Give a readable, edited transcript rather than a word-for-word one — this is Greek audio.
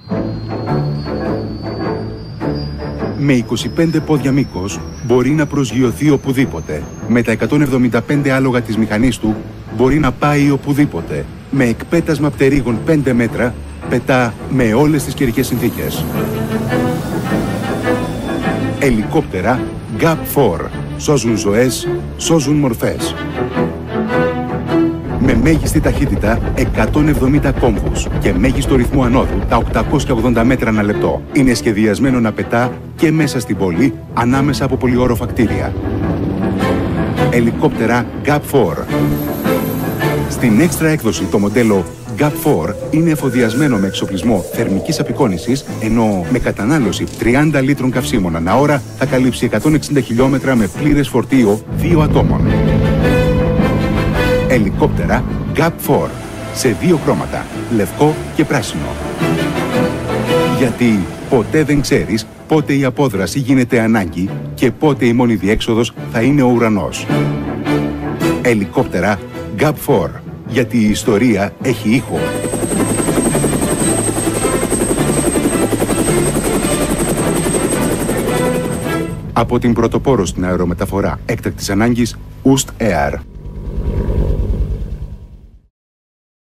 Με 25 πόδια μήκος μπορεί να προσγειωθεί οπουδήποτε. Με τα 175 άλογα της μηχανής του μπορεί να πάει οπουδήποτε. Με εκπέτασμα πτερίγων 5 μέτρα πετά με όλες τις καιρικές συνθήκες. Ελικόπτερα GAP4. Σώζουν ζωές, σώζουν μορφές. Με μέγιστη ταχύτητα 170 κόμβους και μέγιστο ρυθμό ανόδου τα 880 μέτρα ανά λεπτό. Είναι σχεδιασμένο να πετά και μέσα στην πόλη, ανάμεσα από πολυόροφα κτίρια. Ελικόπτερα GAP4. Στην έξτρα έκδοση το μοντέλο GAP4 είναι εφοδιασμένο με εξοπλισμό θερμικής απεικόνησης, ενώ με κατανάλωση 30 λίτρων καυσίμων ανά ώρα θα καλύψει 160 χιλιόμετρα με πλήρες φορτίο 2 ατόμων. Ελικόπτερα GAP4 σε 2 χρώματα, λευκό και πράσινο. Γιατί ποτέ δεν ξέρεις πότε η απόδραση γίνεται ανάγκη και πότε η μόνη διέξοδος θα είναι ο ουρανός. Ελικόπτερα GAP4, γιατί η ιστορία έχει ήχο. Από την πρωτοπόρο στην αερομεταφορά έκτακτης ανάγκης, Ust Air.